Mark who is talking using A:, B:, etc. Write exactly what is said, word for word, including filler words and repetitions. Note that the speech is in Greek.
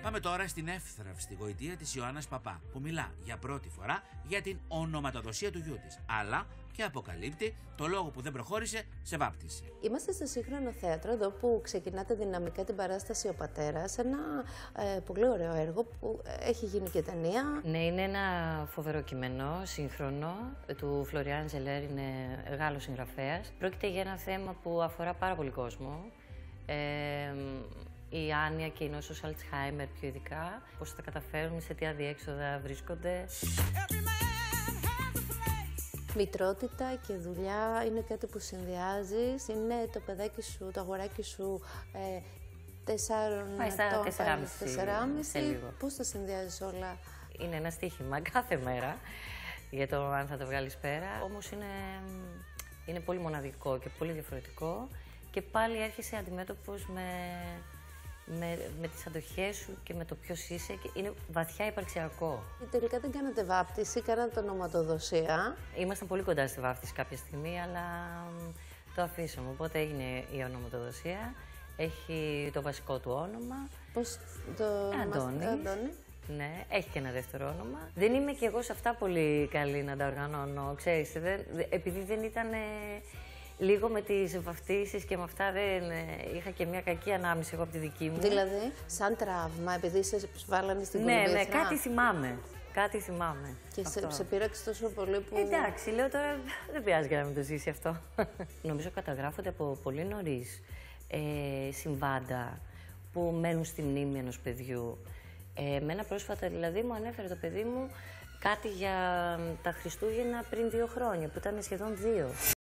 A: Πάμε τώρα στην εύθραυστη γοητεία της Ιωάννας Παπά, που μιλά για πρώτη φορά για την ονοματοδοσία του γιού της, αλλά και αποκαλύπτει το λόγο που δεν προχώρησε σε βάπτιση.
B: Είμαστε στο Σύγχρονο Θέατρο, εδώ που ξεκινάτε δυναμικά την παράσταση «Ο Πατέρας», ένα ε, πολύ ωραίο έργο που έχει γίνει και ταινία.
C: Ναι, είναι ένα φοβερό κείμενο, σύγχρονο, του Φλωριάν Ζελέρ, είναι Γάλλος συγγραφέας. Πρόκειται για ένα θέμα που αφορά πάρα πολύ κόσμο. Ε, η άνοια και η νόσος Αλτσχάιμερ πιο ειδικά, πώς θα τα καταφέρουν, σε τι αδιέξοδα βρίσκονται.
B: Μητρότητα και δουλειά είναι κάτι που συνδυάζεις, είναι το παιδάκι σου, το αγοράκι σου ε, τεσσάρων ετών, τεσσεράμισι, πώς τα συνδυάζεις όλα?
C: Είναι ένα στοίχημα κάθε μέρα για το αν θα το βγάλεις πέρα, όμως είναι, είναι πολύ μοναδικό και πολύ διαφορετικό και πάλι έρχεσαι αντιμέτωπος με, με, με τις αντοχές σου και με το ποιος είσαι και είναι βαθιά υπαρξιακό.
B: Τελικά δεν κάνατε βάπτιση, κάνατε ονοματοδοσία.
C: Ήμασταν πολύ κοντά στη βάφτιση κάποια στιγμή, αλλά το αφήσαμε, οπότε έγινε η ονοματοδοσία. Έχει το βασικό του όνομα.
B: Πώς το
C: Αντώνης.
B: Αντώνη.
C: Ναι, έχει και ένα δεύτερο όνομα. Δεν είμαι κι εγώ σε αυτά πολύ καλή να τα οργανώνω, ξέρεις, δεν, επειδή δεν ήταν λίγο με τις βαφτίσεις και με αυτά, δεν είχα και μια κακή ανάμνηση εγώ από τη δική μου.
B: Δηλαδή, σαν τραύμα, επειδή σε βάλανε στην
C: ναι,
B: κολυμπήθρα.
C: Ναι, κάτι θυμάμαι. Κάτι θυμάμαι.
B: Και σε, σε πείραξε τόσο πολύ που...
C: Εντάξει, λέω τώρα δεν πειράζει να μην το ζήσει αυτό. Νομίζω καταγράφονται από πολύ νωρίς ε, συμβάντα που μένουν στη μνήμη ενός παιδιού. Ε, εμένα πρόσφατα δηλαδή μου ανέφερε το παιδί μου κάτι για τα Χριστούγεννα πριν δύο χρόνια, που ήταν σχεδόν δύο.